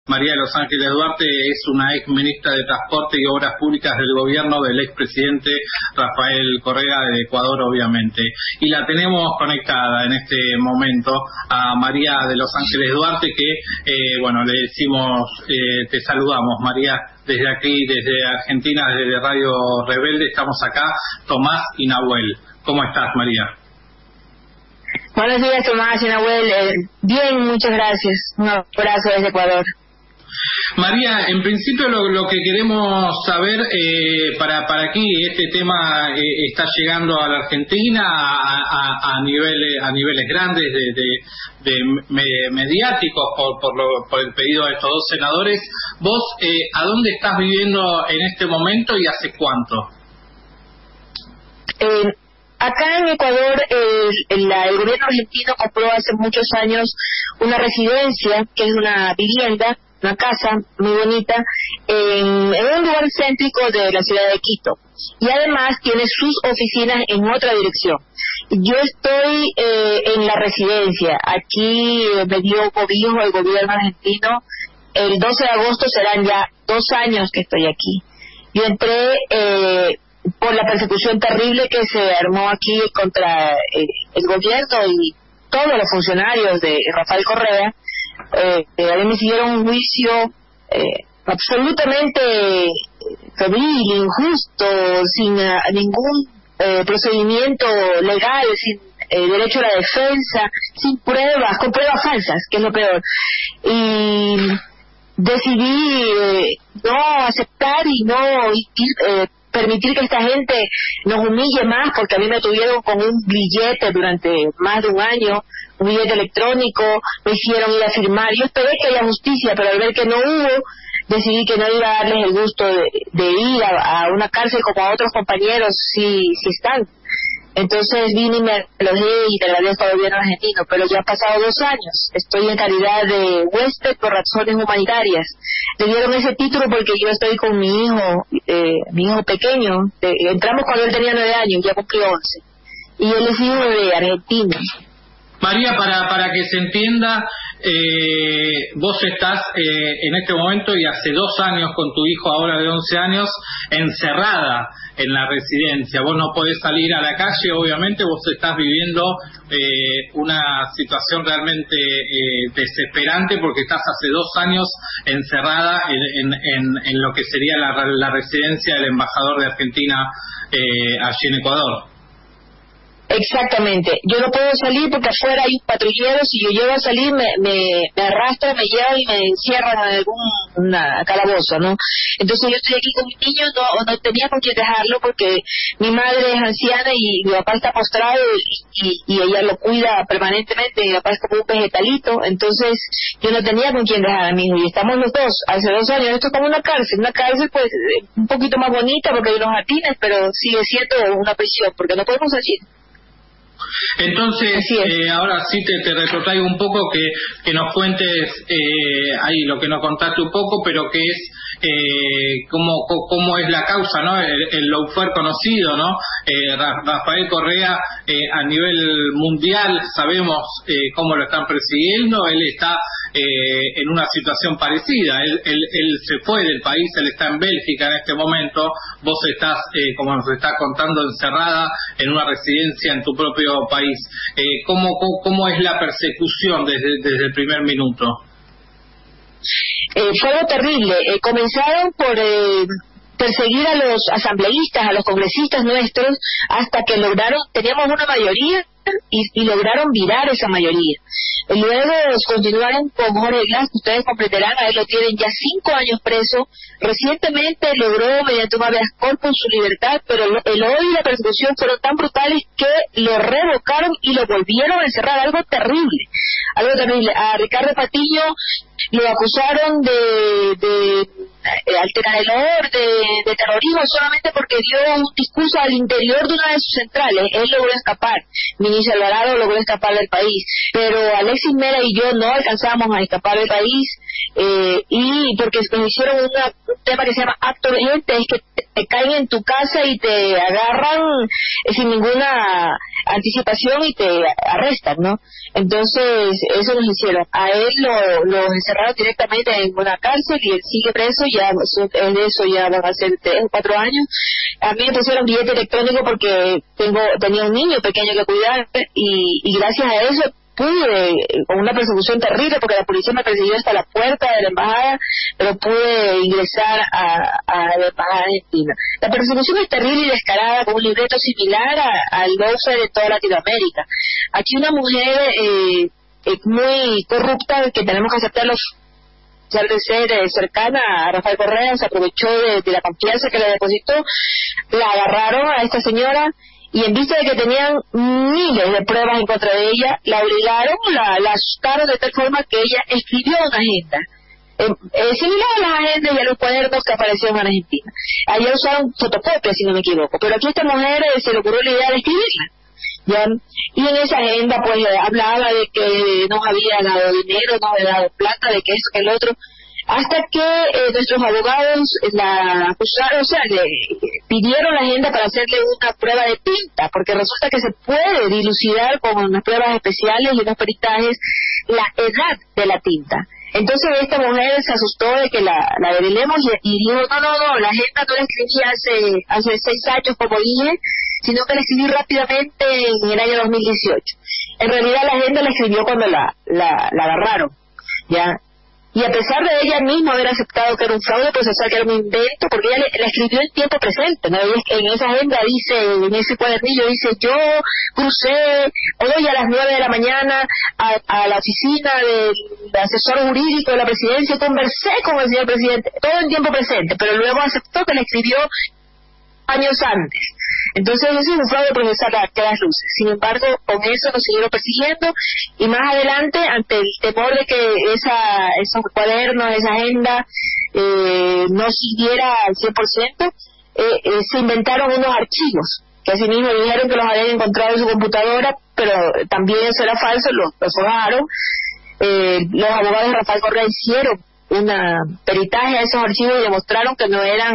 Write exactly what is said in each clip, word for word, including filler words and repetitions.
María de Los Ángeles Duarte es una ex ministra de Transporte y Obras Públicas del gobierno del expresidente Rafael Correa de Ecuador, obviamente. Y la tenemos conectada en este momento a María de Los Ángeles Duarte, que, eh, bueno, le decimos, eh, te saludamos, María, desde aquí, desde Argentina, desde Radio Rebelde. Estamos acá, Tomás y Nahuel. ¿Cómo estás, María? Buenos días, Tomás y Nahuel. Eh, bien, muchas gracias. Un abrazo desde Ecuador. María, en principio lo, lo que queremos saber, eh, para para aquí este tema eh, está llegando a la Argentina a, a, a niveles a niveles grandes de, de, de me, mediáticos por por, lo, por el pedido de estos dos senadores. Vos, eh, ¿a dónde estás viviendo en este momento y hace cuánto? Eh, acá en Ecuador, el, el, el gobierno argentino compró hace muchos años una residencia, que es una vivienda, una casa muy bonita, en, en un lugar céntrico de la ciudad de Quito. Y además tiene sus oficinas en otra dirección. Yo estoy eh, en la residencia. Aquí eh, me dio cobijo el gobierno argentino. El doce de agosto serán ya dos años que estoy aquí. Yo entré eh, por la persecución terrible que se armó aquí contra eh, el gobierno y todos los funcionarios de Rafael Correa. Eh, eh, a mí me siguieron un juicio eh, absolutamente febril, injusto, sin uh, ningún eh, procedimiento legal, sin eh, derecho a la defensa, sin pruebas, con pruebas falsas, que es lo peor. Y decidí eh, no aceptar y no eh, permitir que esta gente nos humille más, porque a mí me tuvieron con un billete durante más de un año, un billete electrónico, me hicieron ir a firmar. Yo esperé que haya justicia, pero al ver que no hubo, decidí que no iba a darles el gusto de, de ir a, a una cárcel como a otros compañeros si, si están. Entonces vine y me alojé y te agradezco al gobierno argentino, pero ya han pasado dos años. Estoy en calidad de huésped por razones humanitarias. Le dieron ese título porque yo estoy con mi hijo, eh, mi hijo pequeño. Eh, entramos cuando él tenía nueve años, ya cumplió once. Y él es hijo de Argentina. María, para para que se entienda, eh, vos estás eh, en este momento y hace dos años con tu hijo ahora de once años encerrada en la residencia. Vos no podés salir a la calle, obviamente, vos estás viviendo eh, una situación realmente eh, desesperante porque estás hace dos años encerrada en, en, en, en lo que sería la, la residencia del embajador de Argentina eh, allí en Ecuador. Exactamente. Yo no puedo salir porque afuera hay un patrullero. Si yo llego a salir, me, me, me arrastran, me llevan y me encierran en algún calabozo, ¿no? Entonces yo estoy aquí con mi niño, no, no tenía con quién dejarlo porque mi madre es anciana y mi papá está postrado y, y, y ella lo cuida permanentemente. Mi papá es como un vegetalito. Entonces yo no tenía con quién dejar a mi hijo. Y estamos los dos, hace dos años. Esto es como una cárcel. Una cárcel, pues, un poquito más bonita porque hay unos jardines, pero sigue siendo una prisión porque no podemos salir. Entonces, eh, ahora sí te, te retrotraigo un poco, que, que nos cuentes eh, ahí lo que nos contaste un poco, pero que es eh, cómo, cómo es la causa, ¿no? El, el lawfare conocido, ¿no? Eh, Rafael Correa eh, a nivel mundial sabemos eh, cómo lo están persiguiendo. Él está eh, en una situación parecida. Él, él, él se fue del país, él está en Bélgica en este momento. Vos estás, eh, como nos estás contando, encerrada en una residencia en tu propio país. Eh, ¿cómo, cómo, ¿Cómo es la persecución desde, desde el primer minuto? Eh, fue algo terrible. Eh, comenzaron por eh, perseguir a los asambleístas, a los congresistas nuestros, hasta que lograron, teníamos una mayoría y, y lograron virar esa mayoría. Luego continuaron con Jorge Glass, ustedes completarán, a él lo tienen ya cinco años preso. Recientemente logró, mediante un habeas corpus, su libertad, pero el odio y la persecución fueron tan brutales que lo revocaron y lo volvieron a encerrar. Algo terrible, algo terrible. A Ricardo Patiño lo acusaron de, de eh, alterar el orden, de terrorismo, solamente porque dio un discurso al interior de una de sus centrales. Él logró escapar, Ministro Alvarado logró escapar del país, pero Alexis Mera y yo no alcanzamos a escapar del país, eh, y porque nos hicieron una, un tema que se llama acto urgente, es que te caen en tu casa y te agarran sin ninguna anticipación y te arrestan, ¿no? Entonces, eso nos hicieron. A él lo, lo encerraron directamente en una cárcel y él sigue preso, ya en eso ya van a ser tres o cuatro años. A mí me pusieron billete electrónico porque tengo tenía un niño pequeño que cuidar y, y gracias a eso pude, con una persecución terrible, porque la policía me persiguió hasta la puerta de la embajada, pero pude ingresar a, a la embajada argentina. La persecución es terrible y descarada, con un libreto similar a, al lawfare de toda Latinoamérica. Aquí una mujer eh, eh, muy corrupta, que tenemos que aceptarlo, de ser eh, cercana a Rafael Correa, se aprovechó de, de la confianza que le depositó, la agarraron a esta señora, y en vista de que tenían miles de pruebas en contra de ella, la obligaron, la, la asustaron de tal forma que ella escribió una agenda, eh, eh, similar a las agendas y a los cuadernos que aparecieron en Argentina. Allá usaron fotocopias, si no me equivoco, pero aquí esta mujer eh, se le ocurrió la idea de escribirla, ¿ya? Y en esa agenda pues eh, hablaba de que nos había dado dinero, nos había dado plata, de que esto, que el otro, hasta que eh, nuestros abogados la acusaron, o sea, le pidieron la agenda para hacerle una prueba de tinta, porque resulta que se puede dilucidar con unas pruebas especiales y unos peritajes la edad de la tinta. Entonces esta mujer se asustó de que la, la develemos y, y dijo, no, no, no, la agenda no la escribí hace, hace seis años, como dije, sino que la escribí rápidamente en el año dos mil dieciocho. En realidad la agenda la escribió cuando la, la, la agarraron, ¿ya? Y a pesar de ella misma haber aceptado que era un fraude procesal, que era un invento, porque ella le, la escribió en tiempo presente, ¿no? Ella, en esa agenda dice, en ese cuadernillo dice, yo crucé hoy a las nueve de la mañana a, a la oficina del asesor jurídico de la presidencia y conversé con el señor presidente, todo en tiempo presente, pero luego aceptó que la escribió años antes. Entonces eso es un fraude procesal a todas luces. Sin embargo, con eso nos siguieron persiguiendo y más adelante, ante el temor de que esa esos cuadernos, esa agenda eh, no siguiera al cien por ciento, eh, eh, se inventaron unos archivos que así mismo dijeron que los habían encontrado en su computadora, pero también eso era falso, los, los borraron. Eh, los abogados de Rafael Correa hicieron una peritaje a esos archivos y demostraron que no eran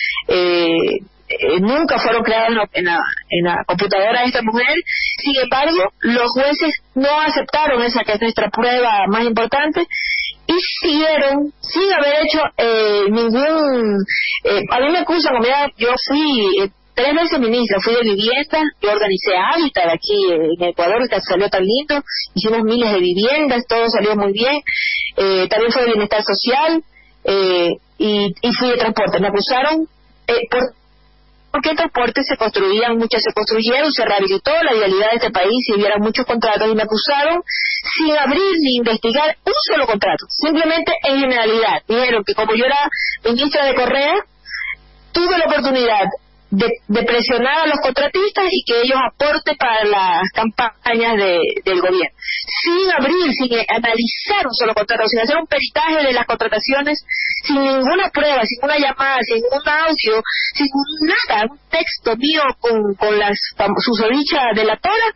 eh, Eh, nunca fueron creados en la, en, la, en la computadora de esta mujer. Sin embargo, los jueces no aceptaron esa que es nuestra prueba más importante y siguieron sin haber hecho eh, ningún eh, a mí me acusan, como ya, yo fui eh, tres veces ministra, fui de vivienda, yo organicé Hábitat aquí en Ecuador, que salió tan lindo, hicimos miles de viviendas, todo salió muy bien, eh, también fue de bienestar social eh, y, y fui de transporte. Me acusaron eh, por porque el transporte se construían, muchas se construyeron, se rehabilitó la vialidad de este país y hubiera muchos contratos y me acusaron sin abrir ni investigar un solo contrato, simplemente en generalidad. Dijeron que como yo era ministra de Correa, tuve la oportunidad de, de presionar a los contratistas y que ellos aporten para las campañas de, del gobierno, sin abrir, sin analizar un solo contrato, sin hacer un peritaje de las contrataciones, sin ninguna prueba, sin una llamada, sin ningún audio, sin nada, un texto mío con, con las susodichas de la tora.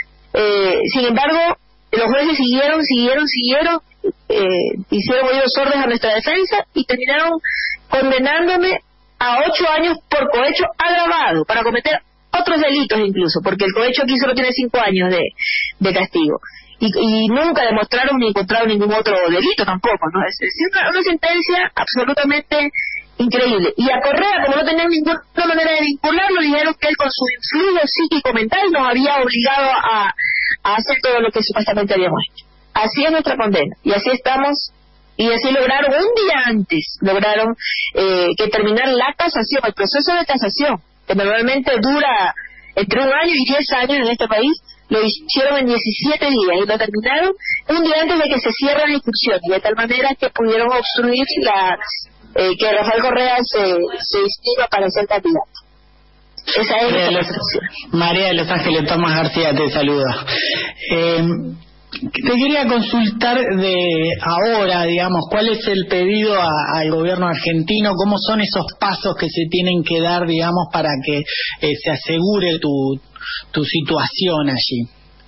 Eh, sin embargo, los jueces siguieron, siguieron, siguieron, eh, hicieron oídos sordos a nuestra defensa y terminaron condenándome a ocho años por cohecho agravado, para cometer otros delitos incluso, porque el cohecho aquí solo tiene cinco años de, de castigo. Y, y nunca demostraron ni encontraron ningún otro delito tampoco, ¿no? Es decir, una, una sentencia absolutamente increíble. Y a Correa, como no tenían ninguna manera de vincularlo, dijeron que él con su influjo psíquico mental nos había obligado a, a hacer todo lo que supuestamente habíamos hecho. Así es nuestra condena, y así estamos. Y así lograron, un día antes, lograron eh, que terminar la casación, el proceso de casación, que normalmente dura entre un año y diez años en este país, lo hicieron en diecisiete días y lo terminaron un día antes de que se cierre la inscripción, de tal manera que pudieron obstruir la eh, que Rafael Correa se, se inscriba para ser candidato. Esa es María, la los, María de Los Ángeles, Tomás García te saluda. Eh, Te quería consultar de ahora, digamos, cuál es el pedido a, al gobierno argentino, cómo son esos pasos que se tienen que dar, digamos, para que eh, se asegure tu, tu situación allí.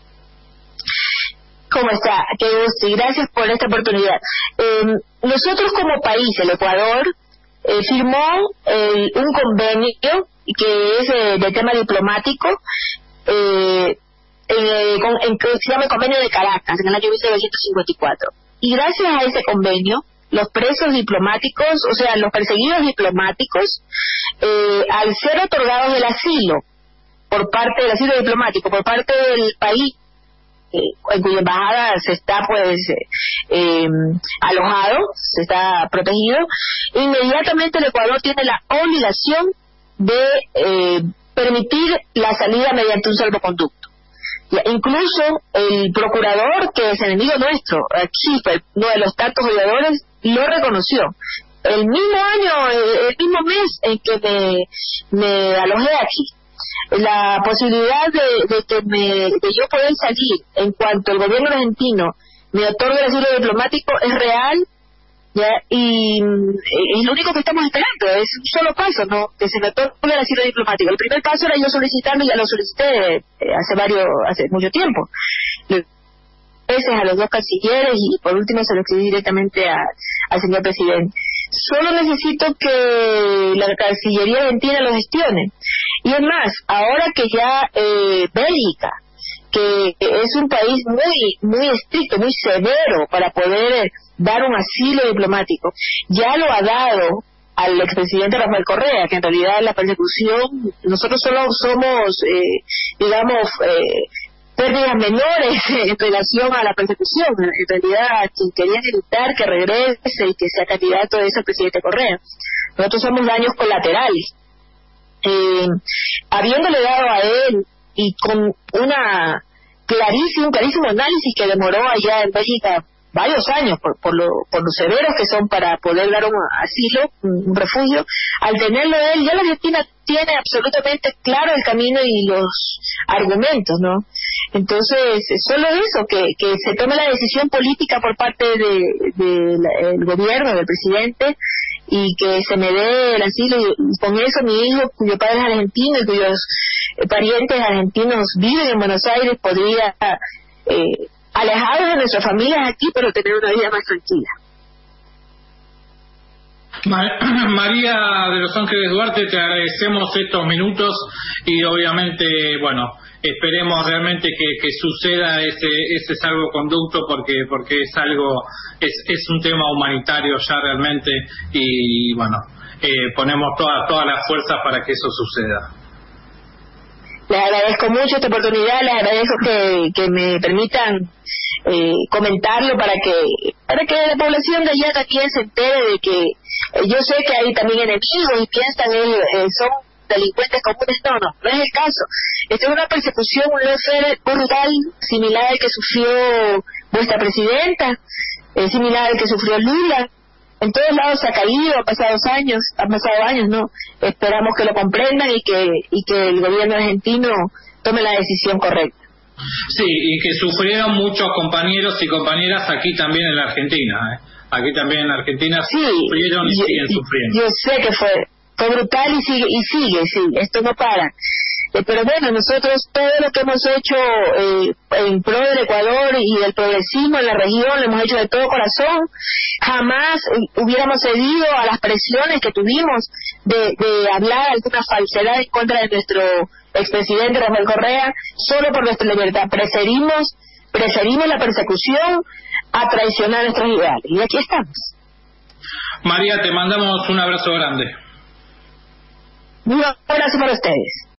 ¿Cómo está? Qué gusto y gracias por esta oportunidad. Eh, nosotros como país, el Ecuador, eh, firmó eh, un convenio que es eh, de tema diplomático, eh, eh, con, en, que se llama el Convenio de Caracas, en el año mil novecientos cincuenta y cuatro. Y gracias a ese convenio, los presos diplomáticos, o sea, los perseguidos diplomáticos, eh, al ser otorgados el asilo por parte del asilo diplomático, por parte del país eh, en cuya embajada se está pues eh, eh, alojado, se está protegido, inmediatamente el Ecuador tiene la obligación de eh, permitir la salida mediante un salvoconducto. Ya, incluso el procurador, que es enemigo nuestro, Schiffer, uno de los tantos odiadores, lo reconoció. El mismo año, el, el mismo mes en que me, me alojé aquí, la posibilidad de, de que me, de yo poder salir en cuanto el gobierno argentino me otorgue el asilo diplomático es real, ya, y es lo único que estamos esperando, es un solo paso, ¿no? Que se me otorgue el asilo diplomático. El primer paso era yo solicitarlo, y ya lo solicité eh, hace varios, hace mucho tiempo. Veces a los dos cancilleres, y por último se lo exigí directamente a, al señor presidente. Solo necesito que la Cancillería Argentina lo gestione. Y es más, ahora que ya eh, Bélgica, que es un país muy muy estricto, muy severo para poder dar un asilo diplomático, ya lo ha dado al expresidente Rafael Correa, que en realidad la persecución, nosotros solo somos, eh, digamos, eh, pérdidas menores en relación a la persecución. En realidad, quien quería evitar que regrese y que sea candidato es el presidente Correa. Nosotros somos daños colaterales. Eh, habiéndole dado a él, y con una clarísimo, un clarísimo análisis que demoró allá en Bélgica varios años por, por, lo, por lo severos que son para poder dar un asilo, un, un refugio, al tenerlo él, ya la Argentina tiene absolutamente claro el camino y los argumentos, ¿no? Entonces, solo eso, que, que se tome la decisión política por parte del de, de el gobierno, del presidente, y que se me dé el asilo, y con eso mi hijo, cuyo padre es argentino y cuyos eh, parientes argentinos viven en Buenos Aires, podría, eh, alejados de nuestras familias aquí, pero tener una vida más tranquila. María de Los Ángeles Duarte, te agradecemos estos minutos y obviamente, bueno, esperemos realmente que, que suceda ese ese salvoconducto, porque porque es algo, es es un tema humanitario ya realmente, y bueno, eh, ponemos todas todas las fuerzas para que eso suceda. Les agradezco mucho esta oportunidad, les agradezco que, que me permitan eh, comentarlo para que para que la población de allá también se entere de que eh, yo sé que hay también enemigos y piensan ellos eh, son delincuentes comunes. No, no, no es el caso. Esto es una persecución, un lawfare brutal, similar al que sufrió vuestra presidenta, eh, similar al que sufrió Lula. En todos lados se ha caído, han pasado años, han pasado años, ¿no? Esperamos que lo comprendan y que y que el gobierno argentino tome la decisión correcta. Sí, y que sufrieron muchos compañeros y compañeras aquí también en la Argentina, ¿eh? Aquí también en la Argentina sí, sufrieron y yo, siguen sufriendo. Yo sé que fue, fue brutal y sigue, y sigue, sí, esto no para. Eh, pero bueno, nosotros todo lo que hemos hecho eh, en pro del Ecuador y del progresismo en la región lo hemos hecho de todo corazón. Jamás eh, hubiéramos cedido a las presiones que tuvimos de, de hablar alguna falsedad en contra de nuestro expresidente Rafael Correa, solo por nuestra libertad. Preferimos, preferimos la persecución a traicionar nuestros ideales. Y aquí estamos. María, te mandamos un abrazo grande. Un abrazo para ustedes.